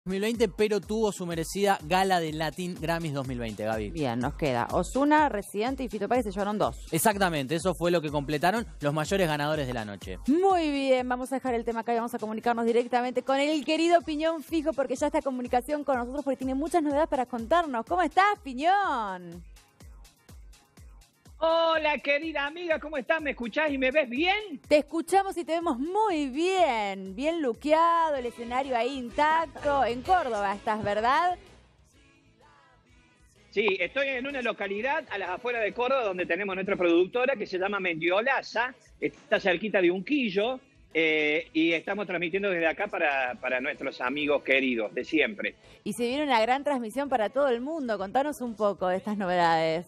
2020, pero tuvo su merecida gala de Latin Grammys 2020, Gaby. Bien, nos queda Ozuna, Residente y Fito Páez, se llevaron 2. Exactamente, eso fue lo que completaron los mayores ganadores de la noche. Muy bien, vamos a dejar el tema acá y vamos a comunicarnos directamente con el querido Piñón Fijo, porque ya está en comunicación con nosotros, porque tiene muchas novedades para contarnos. ¿Cómo estás, Piñón? Hola, querida amiga, ¿cómo estás? ¿Me escuchás y me ves bien? Te escuchamos y te vemos muy bien. Bien luqueado, el escenario ahí intacto. En Córdoba estás, ¿verdad? Sí, estoy en una localidad a las afueras de Córdoba donde tenemos nuestra productora que se llama Mendiolaza. Está cerquita de Unquillo y estamos transmitiendo desde acá para nuestros amigos queridos de siempre. Y se viene una gran transmisión para todo el mundo. Contanos un poco de estas novedades.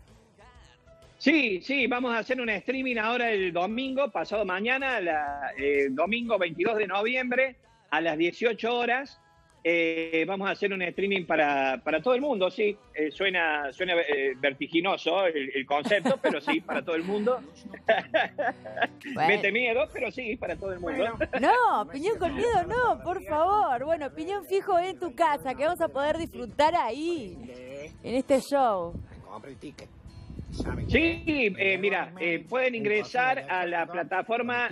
Sí, vamos a hacer un streaming ahora el domingo, pasado mañana, domingo 22 de noviembre, a las 18 horas. Vamos a hacer un streaming para todo el mundo, sí. Suena vertiginoso el concepto, pero sí, para todo el mundo. Bueno. Mete miedo, pero sí, para todo el mundo. No, Piñón con miedo no, por favor. Bueno, Piñón Fijo en tu casa, que vamos a poder disfrutar ahí, en este show. Sí, mira, pueden ingresar a la plataforma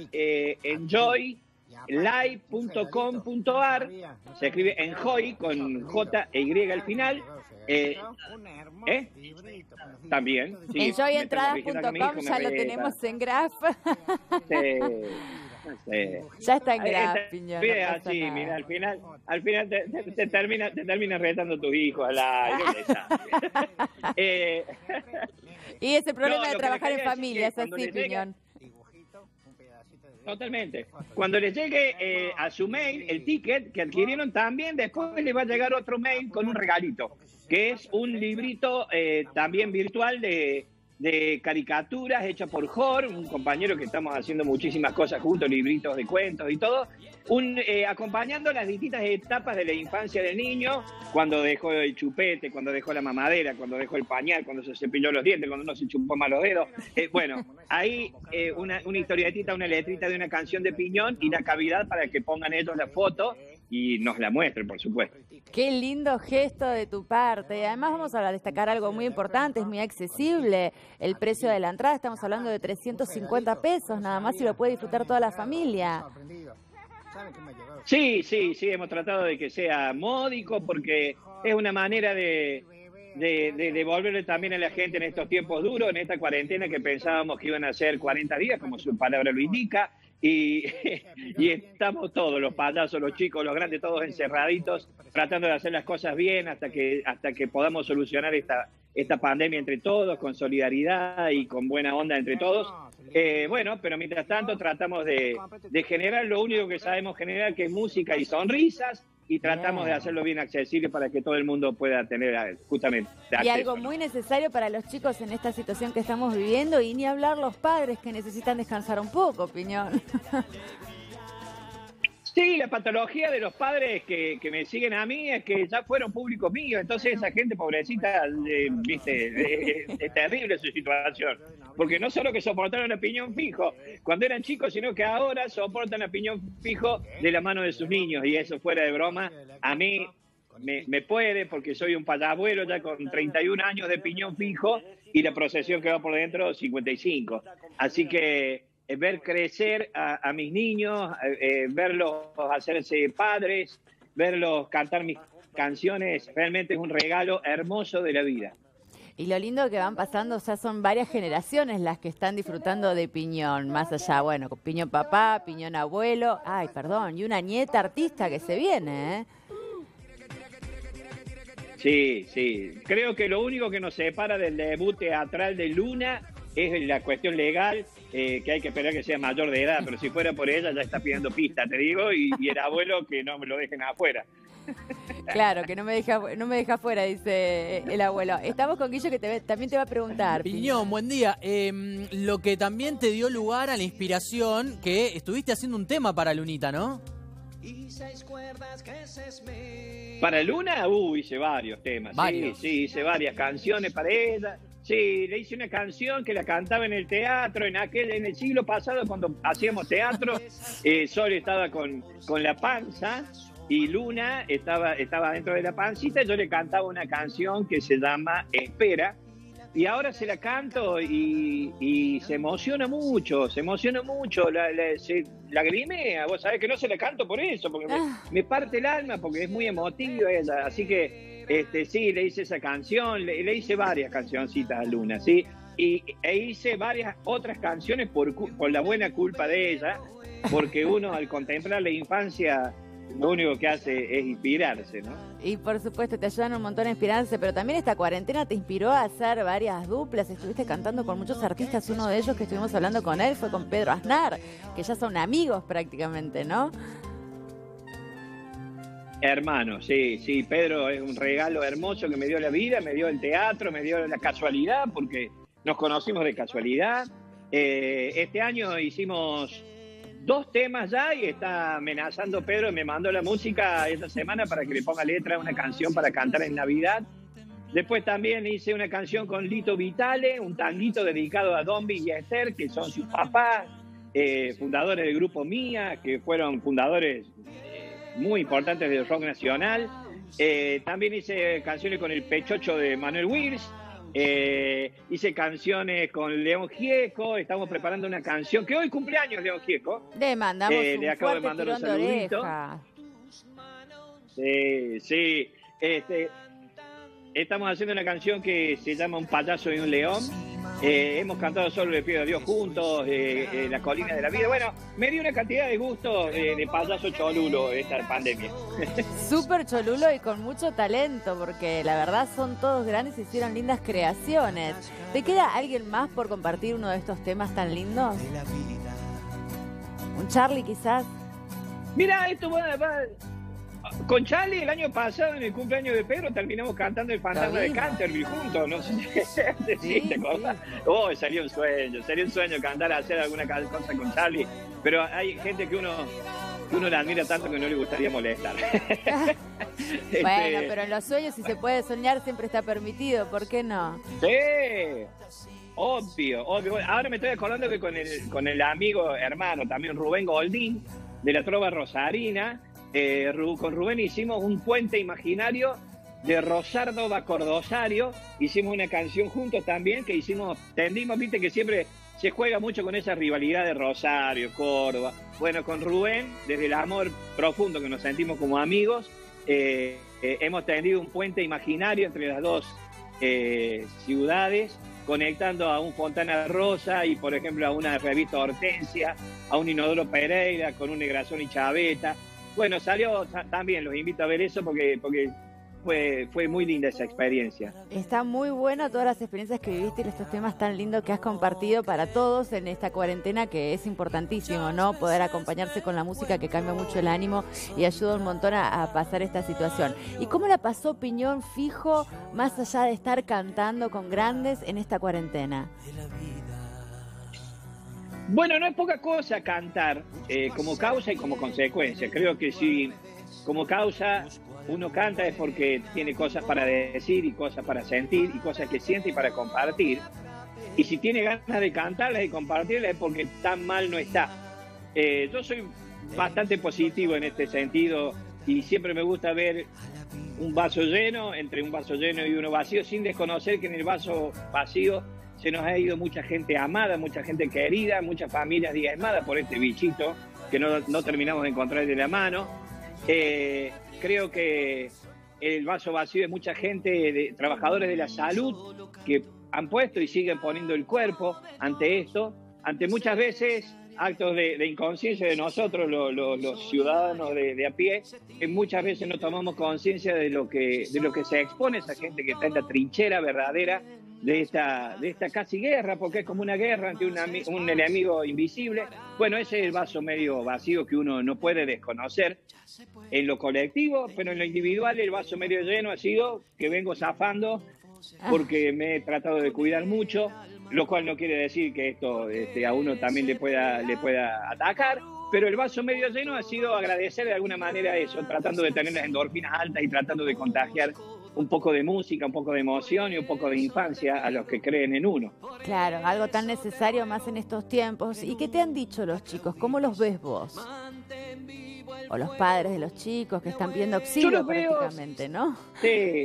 enjoylive.com.ar, se escribe Enjoy con J e Y al final. También. Sí, Enjoyentradas.com, ya lo tenemos en Graph. Ya está en Graph, Piñón. Sí, mira, al final te termina retando tu hijo al aire. Y ese problema de lo que trabajar le en quería familia es decir así, Piñón. Totalmente. Cuando les llegue a su mail el ticket que adquirieron también, después les va a llegar otro mail con un regalito, que es un librito también virtual de caricaturas hecha por Jor, un compañero que estamos haciendo muchísimas cosas juntos, libritos de cuentos y todo, acompañando las distintas etapas de la infancia del niño, cuando dejó el chupete, cuando dejó la mamadera, cuando dejó el pañal, cuando se cepilló los dientes, cuando no se chupó más los dedos. Bueno, ahí una historietita, una letrita de una canción de Piñón y la cavidad para que pongan ellos la foto y nos la muestren, por supuesto. Qué lindo gesto de tu parte. Además vamos a destacar algo muy importante, es muy accesible. El precio de la entrada, estamos hablando de 350 pesos nada más y lo puede disfrutar toda la familia. Sí, hemos tratado de que sea módico porque es una manera de devolverle también a la gente en estos tiempos duros, en esta cuarentena que pensábamos que iban a ser 40 días, como su palabra lo indica. Y estamos todos, los payasos, los chicos, los grandes, todos encerraditos, tratando de hacer las cosas bien hasta que podamos solucionar esta pandemia entre todos, con solidaridad y con buena onda entre todos. Bueno, pero mientras tanto tratamos de generar lo único que sabemos generar, que es música y sonrisas, y tratamos de hacerlo bien accesible para que todo el mundo pueda tener justamente acceso. Y algo muy necesario para los chicos en esta situación que estamos viviendo, y ni hablar los padres que necesitan descansar un poco, Piñón. Sí, la patología de los padres que me siguen a mí es que ya fueron públicos míos, entonces esa gente pobrecita, viste, es terrible su situación, porque no solo que soportaron a Piñón Fijo cuando eran chicos, sino que ahora soportan a Piñón Fijo de la mano de sus niños, y eso fuera de broma, a mí me puede, porque soy un payabuelo ya con 31 años de Piñón Fijo y la procesión que va por dentro 55, así que ver crecer a mis niños, verlos hacerse padres, verlos cantar mis canciones, realmente es un regalo hermoso de la vida. Y lo lindo que van pasando, o sea, son varias generaciones las que están disfrutando de Piñón, más allá, bueno, con Piñón papá, Piñón abuelo, y una nieta artista que se viene, ¿eh? Sí, creo que lo único que nos separa del debut teatral de Luna es la cuestión legal, que hay que esperar que sea mayor de edad, pero si fuera por ella ya está pidiendo pista, te digo, y el abuelo que no me lo dejen afuera. Claro, que no me deja afuera, dice el abuelo. Estamos con Guillo, que también te va a preguntar. Piñón, buen día. Lo que también te dio lugar a la inspiración, que estuviste haciendo un tema para Lunita, ¿no? Para Luna, hice varios temas. ¿Varios? Sí, hice varias canciones para ella. Sí, le hice una canción que la cantaba en el teatro, en el siglo pasado, cuando hacíamos teatro. Sol estaba con la panza y Luna estaba dentro de la pancita, yo le cantaba una canción que se llama Espera, y ahora se la canto y se emociona mucho, se lagrimea, vos sabés que no se la canto por eso, porque me parte el alma, porque es muy emotiva ella, así que sí, le hice esa canción, le hice varias cancioncitas a Luna, ¿sí? E hice varias otras canciones por la buena culpa de ella, porque uno al contemplar la infancia lo único que hace es inspirarse, ¿no? Y por supuesto te ayudan un montón a inspirarse, pero también esta cuarentena te inspiró a hacer varias duplas, estuviste cantando con muchos artistas, uno de ellos que estuvimos hablando con él fue con Pedro Aznar, que ya son amigos prácticamente, ¿no? Hermano, sí, Pedro es un regalo hermoso que me dio la vida, me dio el teatro, me dio la casualidad, porque nos conocimos de casualidad. Este año hicimos 2 temas ya y está amenazando Pedro, me mandó la música esta semana para que le ponga letra a una canción para cantar en Navidad. Después también hice una canción con Lito Vitale, un tanguito dedicado a Dombi y a Esther, que son sus papás, fundadores del grupo Mía, que fueron fundadores muy importantes del rock nacional. También hice canciones con el Pechocho de Manuel Wills. Hice canciones con León Gieco, estamos preparando una canción que hoy cumpleaños León Gieco. Le mandamos un le acabo de fuerte mandar un tirón de saludito. oreja. Sí. Estamos haciendo una canción que se llama Un payaso y un león. Hemos cantado Solo le pido a Dios juntos, La colina de la vida. Bueno, me dio una cantidad de gusto de payaso cholulo esta pandemia. Súper cholulo y con mucho talento, porque la verdad son todos grandes y hicieron lindas creaciones. ¿Te queda alguien más por compartir uno de estos temas tan lindos? ¿Un Charlie quizás? Mira, esto va. Con Charlie el año pasado, en el cumpleaños de Pedro, terminamos cantando El fantasma de Canterville juntos, no sé si te acordás. Sería un sueño cantar, hacer alguna cosa con Charlie, pero hay gente que uno la admira tanto que no le gustaría molestar. Bueno, pero en los sueños, si se puede soñar, siempre está permitido, ¿por qué no? Sí, obvio. Ahora me estoy acordando que con el amigo, hermano, también Rubén Goldín, de la Trova Rosarina, con Rubén hicimos un puente imaginario de Rosardo a Cordosario, hicimos una canción juntos también que tendimos, viste que siempre se juega mucho con esa rivalidad de Rosario, Córdoba. Bueno, con Rubén, desde el amor profundo que nos sentimos como amigos, hemos tendido un puente imaginario entre las dos ciudades, conectando a un Fontana Rosa y, por ejemplo, a una revista Hortensia, a un Inodoro Pereira, con un Negrazón y Chaveta. Bueno, salió también, los invito a ver eso porque fue muy linda esa experiencia. Está muy bueno todas las experiencias que viviste y estos temas tan lindos que has compartido para todos en esta cuarentena, que es importantísimo, ¿no? Poder acompañarse con la música, que cambia mucho el ánimo y ayuda un montón a pasar esta situación. ¿Y cómo la pasó Piñón Fijo, más allá de estar cantando con grandes en esta cuarentena? Bueno, no es poca cosa cantar como causa y como consecuencia. Creo que si como causa uno canta es porque tiene cosas para decir y cosas para sentir y cosas que siente y para compartir. Y si tiene ganas de cantarlas y compartirlas es porque tan mal no está. Yo soy bastante positivo en este sentido y siempre me gusta ver un vaso lleno, entre un vaso lleno y uno vacío, sin desconocer que en el vaso vacío se nos ha ido mucha gente amada, mucha gente querida, muchas familias diezmadas por este bichito que no terminamos de encontrar de la mano. Creo que el vaso vacío es mucha gente, trabajadores de la salud, que han puesto y siguen poniendo el cuerpo ante esto, ante muchas veces actos de inconsciencia de nosotros, los ciudadanos de a pie, que muchas veces no tomamos conciencia de lo que se expone esa gente que está en la trinchera verdadera de esta casi guerra, porque es como una guerra ante un enemigo invisible. Bueno, ese es el vaso medio vacío que uno no puede desconocer en lo colectivo, pero en lo individual el vaso medio lleno ha sido que vengo zafando porque me he tratado de cuidar mucho, lo cual no quiere decir que esto a uno también le pueda atacar, pero el vaso medio lleno ha sido agradecer de alguna manera eso, tratando de tener las endorfinas altas y tratando de contagiar un poco de música, un poco de emoción y un poco de infancia a los que creen en uno. Claro, algo tan necesario más en estos tiempos. ¿Y qué te han dicho los chicos? ¿Cómo los ves vos? o los padres de los chicos que están viendo auxilio prácticamente, ¿no? Sí.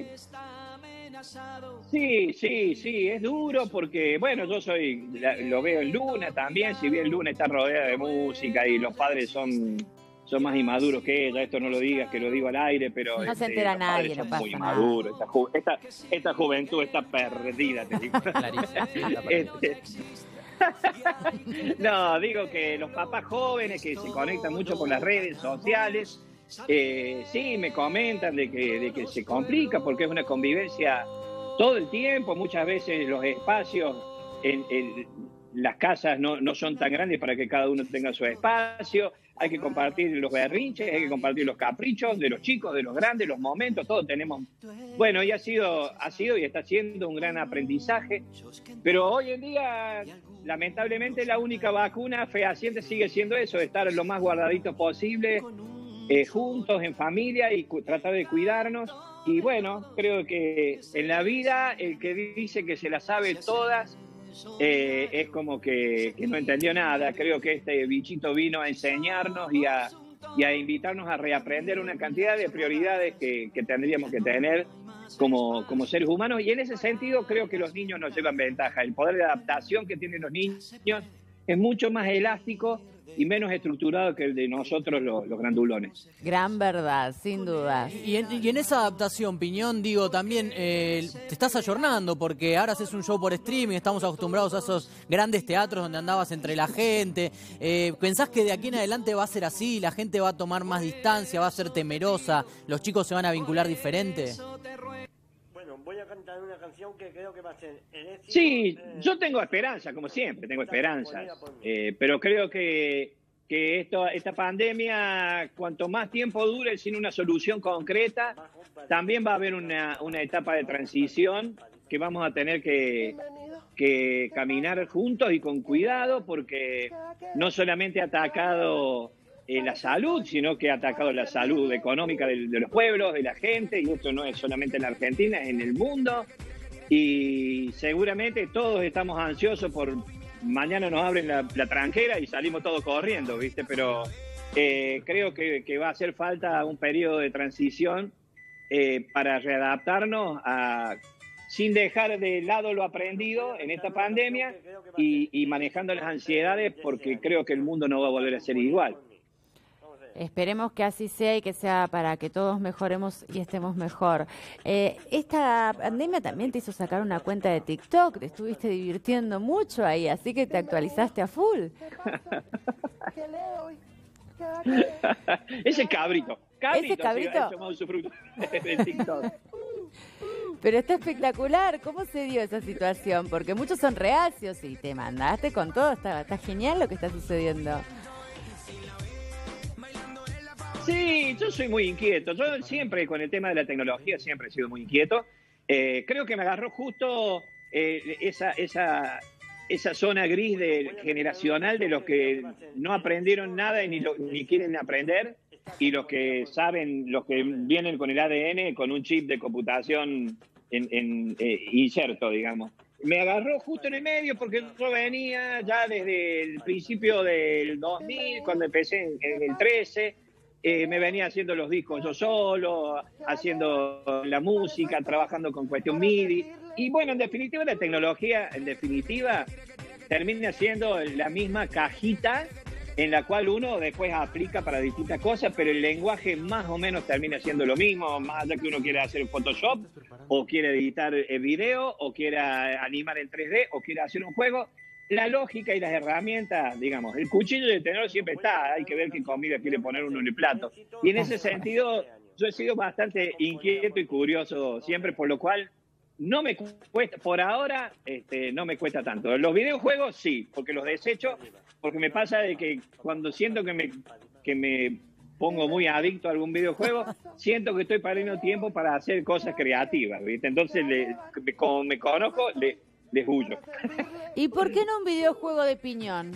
Sí, es duro porque, bueno, yo lo veo en Luna también, si bien Luna está rodeada de música y los padres son más inmaduros que ella, esto no lo digas, que lo digo al aire, pero no se entera nadie, no pasa muy nada. inmaduros, esta juventud está perdida, te digo. No, digo que los papás jóvenes que se conectan mucho con las redes sociales, sí, me comentan de que se complica porque es una convivencia todo el tiempo. Muchas veces los espacios en las casas no son tan grandes para que cada uno tenga su espacio. Hay que compartir los berrinches, hay que compartir los caprichos de los chicos, de los grandes, los momentos, todos tenemos. Bueno, y ha sido y está siendo un gran aprendizaje, pero hoy en día, lamentablemente, la única vacuna fehaciente sigue siendo eso, estar lo más guardaditos posible, juntos, en familia, y tratar de cuidarnos. Y bueno, creo que en la vida el que dice que se las sabe todas es como que no entendió nada. Creo que este bichito vino a enseñarnos y a invitarnos a reaprender una cantidad de prioridades que tendríamos que tener como seres humanos, y en ese sentido creo que los niños nos llevan ventaja. El poder de adaptación que tienen los niños es mucho más elástico y menos estructurado que el de nosotros los grandulones. Gran verdad, sin dudas. Y en esa adaptación, Piñón, digo, también te estás ayornando, porque ahora haces un show por streaming, estamos acostumbrados a esos grandes teatros donde andabas entre la gente. ¿Pensás que de aquí en adelante va a ser así? ¿La gente va a tomar más distancia, va a ser temerosa? ¿Los chicos se van a vincular diferente? Bueno, voy a cantar una canción que creo que va a ser el éxito. Sí, yo tengo esperanza, como siempre, tengo esperanzas. Pero creo que esta pandemia, cuanto más tiempo dure sin una solución concreta, también va a haber una etapa de transición que vamos a tener que caminar juntos y con cuidado, porque no solamente ha atacado la salud, sino que ha atacado la salud económica de los pueblos, de la gente, y esto no es solamente en la Argentina, es en el mundo. Y seguramente todos estamos ansiosos por mañana nos abren la tranquera y salimos todos corriendo, ¿viste? Pero creo que va a hacer falta un periodo de transición para readaptarnos sin dejar de lado lo aprendido en esta pandemia y manejando las ansiedades, porque creo que el mundo no va a volver a ser igual. Esperemos que así sea y que sea para que todos mejoremos y estemos mejor. Esta pandemia también te hizo sacar una cuenta de TikTok, te estuviste divirtiendo mucho ahí, así que te actualizaste a full. Ese cabrito. ¿Ese cabrito? De TikTok. Pero está espectacular. ¿Cómo se dio esa situación? Porque muchos son reacios y te mandaste con todo. Está genial lo que está sucediendo. Sí, yo soy muy inquieto. Yo siempre, con el tema de la tecnología, siempre he sido muy inquieto. Creo que me agarró justo esa zona gris generacional de los que no aprendieron nada y ni quieren aprender, y los que saben, los que vienen con el ADN, con un chip de computación inserto, digamos. Me agarró justo en el medio porque yo venía ya desde el principio del 2000, cuando empecé en el 13. Me venía haciendo los discos yo solo, haciendo la música, trabajando con cuestión MIDI. Y bueno, en definitiva, la tecnología, termina siendo la misma cajita en la cual uno después aplica para distintas cosas, pero el lenguaje más o menos termina siendo lo mismo, más allá que uno quiera hacer Photoshop, o quiera editar video, o quiera animar en 3D, o quiera hacer un juego. La lógica y las herramientas, digamos, el cuchillo de tenedor siempre está, hay que ver qué comida quiere poner uno en el plato. Y en ese sentido, yo he sido bastante inquieto y curioso siempre, por lo cual no me cuesta, por ahora, no me cuesta tanto. Los videojuegos sí, porque los desecho, porque me pasa de que cuando siento que me pongo muy adicto a algún videojuego, siento que estoy perdiendo tiempo para hacer cosas creativas, ¿viste? Entonces, como me conozco, les huyo. ¿Y por qué no un videojuego de Piñón?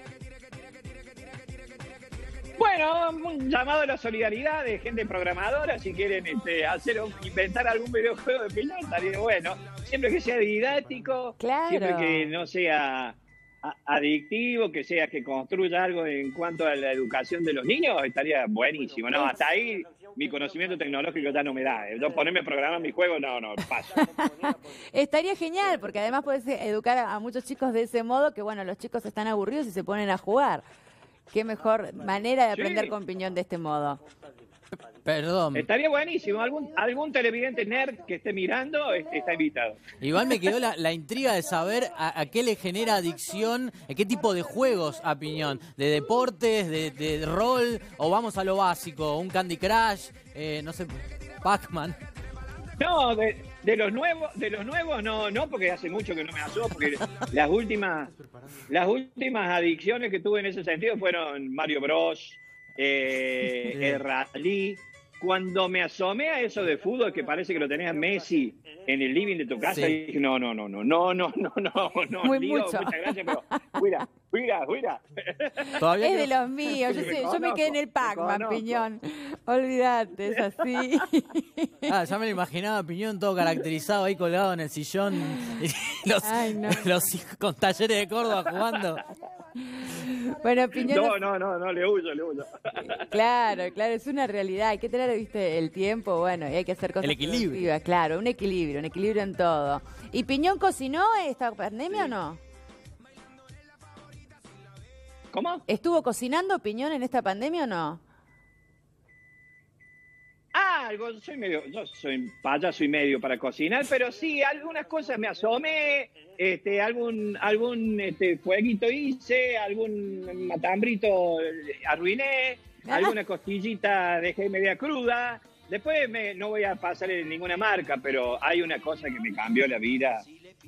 Bueno, un llamado a la solidaridad de gente programadora, si quieren inventar algún videojuego de Piñón, estaría bueno. Siempre que sea didáctico, claro. Siempre que no sea adictivo, que sea que construya algo en cuanto a la educación de los niños, estaría buenísimo. No, hasta ahí mi conocimiento tecnológico ya no me da. Yo ponerme a programar mi juego, no, paso. Estaría genial, porque además podés educar a muchos chicos de ese modo, que bueno, los chicos están aburridos y se ponen a jugar. Qué mejor manera de aprender con Piñón de este modo. Perdón. Estaría buenísimo. Algún televidente nerd que esté mirando está invitado. Igual me quedó la intriga de saber a qué le genera adicción, a qué tipo de juegos a Piñón. ¿De deportes, de rol, o vamos a lo básico? ¿Un Candy Crush? No sé, Pac-Man. No, de los nuevos no, porque hace mucho que no me asomo, porque las últimas adicciones que tuve en ese sentido fueron Mario Bros, el Rally. Cuando me asomé a eso de fútbol, que parece que lo tenía Messi en el living de tu casa, y dije, no, Muy Lío, mucho. muchas gracias, pero cuida. Todavía Es quedó- de los míos, yo me quedé en el Pac-Man, Piñón. Olvídate, es así. Ya me lo imaginaba, Piñón todo caracterizado ahí colgado en el sillón. Y Ay, no. los hijos con Talleres de Córdoba jugando. Bueno, Piñón. No, le huyo. Claro, es una realidad. Hay que tener, viste, el tiempo, bueno, y hay que hacer cosas El equilibrio. productivas, claro, un equilibrio en todo. ¿Y Piñón cocinó esta pandemia o no? ¿Cómo? ¿Estuvo cocinando Piñón en esta pandemia o no? Yo soy payaso y medio para cocinar, pero sí, algunas cosas me asomé, algún fueguito hice, algún matambrito arruiné, alguna costillita dejé media cruda. Después no voy a pasarle ninguna marca, pero hay una cosa que me cambió la vida.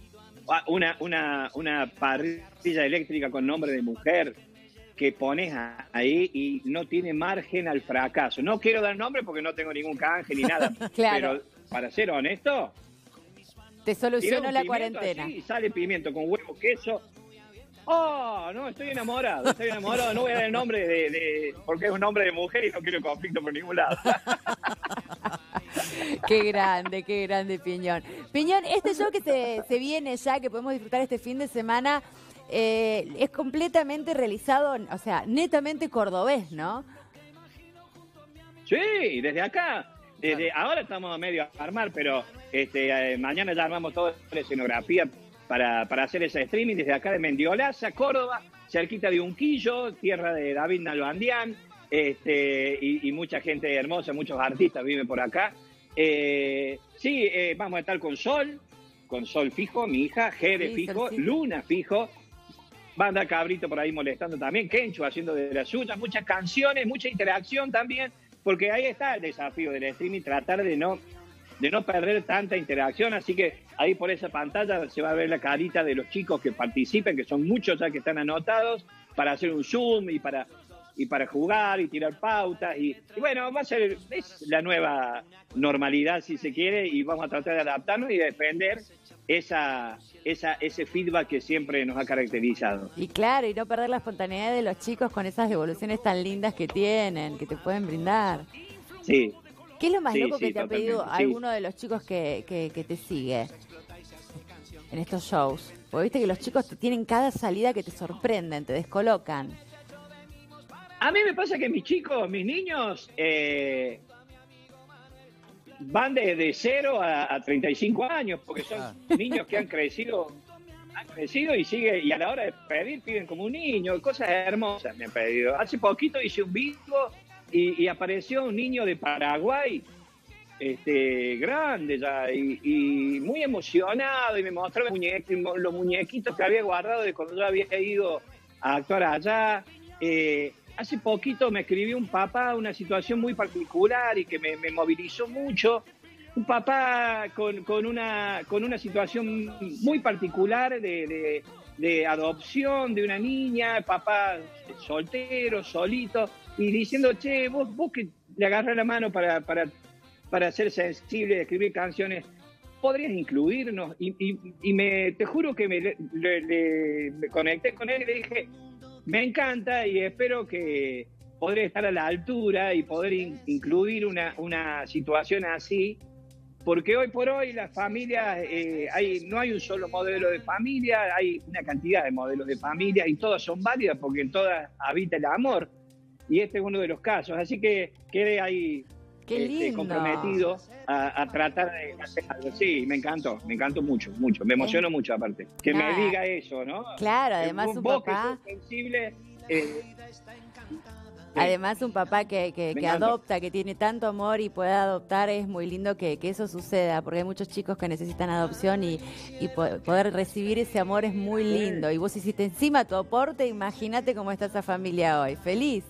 Una parrilla eléctrica con nombre de mujer que pones ahí y no tiene margen al fracaso. No quiero dar nombre porque no tengo ningún canje ni nada. Claro. Pero para ser honesto, Te tirá solucionó un la pimiento cuarentena. así y sale pimiento con huevo, queso. Oh, no, estoy enamorado. No voy a dar el nombre porque es un nombre de mujer y no quiero conflicto por ningún lado. Qué grande, Piñón. Piñón, este show que se viene ya, que podemos disfrutar este fin de semana, es completamente realizado, o sea, netamente cordobés, ¿no? Sí, desde acá. Ahora estamos a medio a armar, pero mañana ya armamos toda la escenografía para hacer ese streaming desde acá de Mendiolaza, Córdoba, cerquita de Unquillo, tierra de David Nalbandián, y mucha gente hermosa, muchos artistas viven por acá. Vamos a estar con Sol fijo, mi hija, Jere Sí, fijo, Solcito. Luna fijo. Va a andar Cabrito por ahí molestando también, Kencho haciendo de las suyas, muchas canciones, mucha interacción también, porque ahí está el desafío del streaming, tratar de no perder tanta interacción, así que ahí por esa pantalla se va a ver la carita de los chicos que participen, que son muchos ya que están anotados, para hacer un Zoom y para jugar y tirar pautas, y bueno, es la nueva normalidad si se quiere, y vamos a tratar de adaptarnos y defender ese feedback que siempre nos ha caracterizado. Y claro, y no perder la espontaneidad de los chicos con esas devoluciones tan lindas que tienen, que te pueden brindar. Sí. ¿Qué es lo más Sí, loco que sí, te ha pedido totalmente, sí. alguno de los chicos que te sigue en estos shows? Porque viste que los chicos tienen cada salida que te sorprenden, te descolocan. A mí me pasa que mis niños, van de 0 a 35 años, porque son niños que han crecido y a la hora de pedir piden como un niño, cosas hermosas me han pedido. Hace poquito hice un vivo y apareció un niño de Paraguay, grande ya, y muy emocionado, y me mostró los muñequitos que había guardado de cuando yo había ido a actuar allá. Hace poquito me escribió un papá una situación muy particular y que me movilizó mucho. Un papá con una situación muy particular de adopción de una niña, papá soltero, solito, y diciendo, che, vos que le agarras la mano para ser sensible, escribir canciones, podrías incluirnos. Y te juro que me conecté con él y le dije, me encanta y espero que podré estar a la altura y poder incluir una situación así porque hoy por hoy las familias, no hay un solo modelo de familia, hay una cantidad de modelos de familia y todas son válidas porque en todas habita el amor. Y este es uno de los casos. Así que quedé ahí comprometido a tratar de hacer algo. Sí, me encantó mucho. Me emociono mucho aparte. Que me diga eso, ¿no? Claro, además un papá... que sos sensible... Además, un papá que adopta, que tiene tanto amor y puede adoptar, es muy lindo que eso suceda, porque hay muchos chicos que necesitan adopción y poder recibir ese amor es muy lindo. Y vos hiciste encima tu aporte, imagínate cómo está esa familia hoy. ¡Feliz!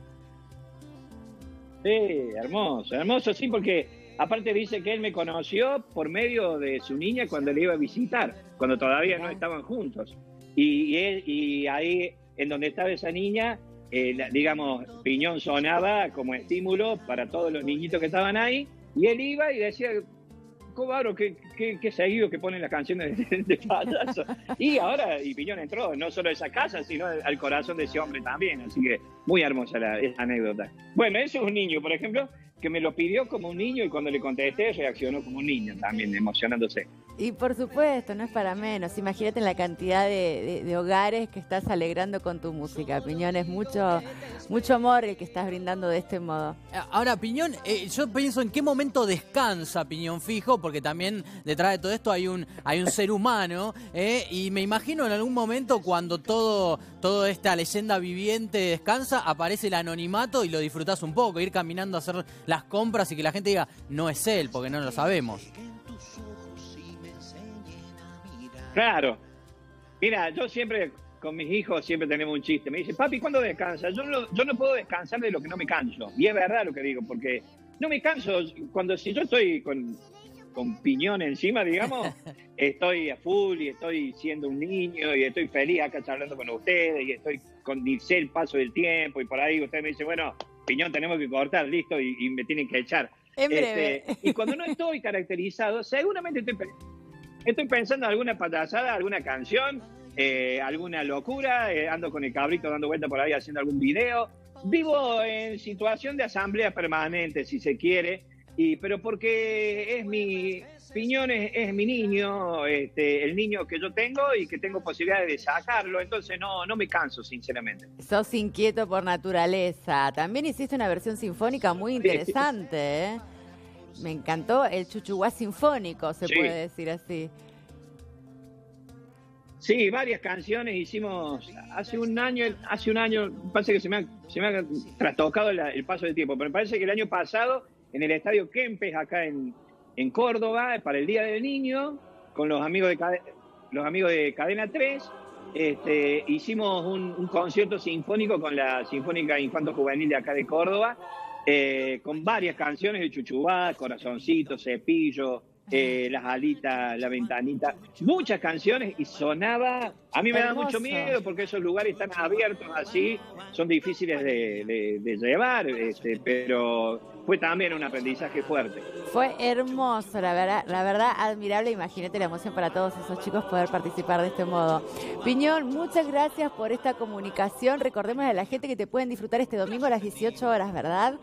Sí, hermoso, sí, porque aparte dice que él me conoció por medio de su niña cuando le iba a visitar, cuando todavía no estaban juntos. Y ahí, en donde estaba esa niña... digamos, Piñón sonaba como estímulo para todos los niñitos que estaban ahí, y él iba y decía, Cobaro, qué seguido que ponen las canciones de payaso. Y Piñón entró no solo a esa casa, sino al corazón de ese hombre también, así que muy hermosa esa anécdota. Bueno, eso es un niño, por ejemplo, que me lo pidió como un niño y cuando le contesté reaccionó como un niño también, emocionándose. Y por supuesto, no es para menos. Imagínate la cantidad de hogares que estás alegrando con tu música, Piñón. Es mucho amor el que estás brindando de este modo. Ahora, Piñón, yo pienso en qué momento descansa Piñón Fijo, porque también detrás de todo esto hay un ser humano, y me imagino en algún momento cuando toda esta leyenda viviente descansa, aparece el anonimato y lo disfrutás un poco, ir caminando a hacer las compras y que la gente diga, no es él, porque no lo sabemos. Claro. Mira, yo siempre, con mis hijos, siempre tenemos un chiste. Me dice, papi, ¿cuándo descansas? Yo no puedo descansar de lo que no me canso. Y es verdad lo que digo, porque no me canso. Si yo estoy con Piñón encima, digamos, estoy a full y estoy siendo un niño y estoy feliz acá charlando con ustedes y estoy sé el paso del tiempo y por ahí usted me dice, bueno, Piñón, tenemos que cortar, listo, y me tienen que echar. En breve. Y cuando no estoy caracterizado, seguramente estoy pensando en alguna payasada, alguna canción, alguna locura, ando con el cabrito dando vuelta por ahí haciendo algún video. Vivo en situación de asamblea permanente, si se quiere, pero porque Piñón es mi niño, el niño que yo tengo y que tengo posibilidades de sacarlo, entonces no me canso, sinceramente. Sos inquieto por naturaleza. También hiciste una versión sinfónica muy interesante, ¿eh? Me encantó el chuchuguá sinfónico, se puede decir así. Sí, varias canciones hicimos hace un año, parece que se me ha trastocado el paso del tiempo, pero me parece que el año pasado en el Estadio Kempes, acá en Córdoba, para el Día del Niño, con los amigos de Cadena 3, hicimos un concierto sinfónico con la Sinfónica Infanto Juvenil de acá de Córdoba, con varias canciones de Chuchubá, Corazoncito, Cepillo, Las Alitas, La Ventanita, muchas canciones, y sonaba, a mí me da mucho miedo porque esos lugares tan abiertos así son difíciles de llevar, pero fue también un aprendizaje fuerte. Fue hermoso, la verdad admirable. Imagínate la emoción para todos esos chicos poder participar de este modo. Piñón, muchas gracias por esta comunicación. Recordemos a la gente que te pueden disfrutar este domingo a las 18 horas, ¿verdad?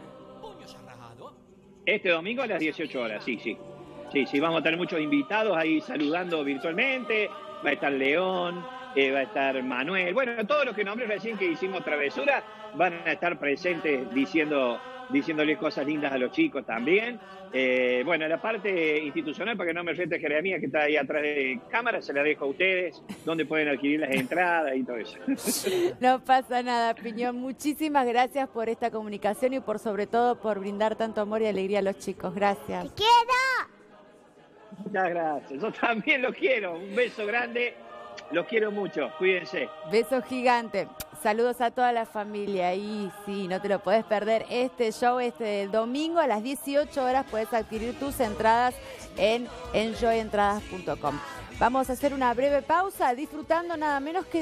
Este domingo a las 18 horas, sí. Sí, vamos a tener muchos invitados ahí saludando virtualmente. Va a estar León, va a estar Manuel. Bueno, todos los que nombré recién que hicimos travesura van a estar presentes diciéndole cosas lindas a los chicos también. Bueno, la parte institucional, para que no me rete Jeremías, que está ahí atrás de cámara, se la dejo a ustedes, donde pueden adquirir las entradas y todo eso. No pasa nada, Piñón. Muchísimas gracias por esta comunicación y sobre todo por brindar tanto amor y alegría a los chicos. Gracias. ¡Te quiero! Muchas gracias. Yo también los quiero. Un beso grande. Los quiero mucho. Cuídense. Beso gigante. Saludos a toda la familia. Y sí, no te lo puedes perder. Este show domingo a las 18 horas puedes adquirir tus entradas en enjoyentradas.com. Vamos a hacer una breve pausa disfrutando nada menos que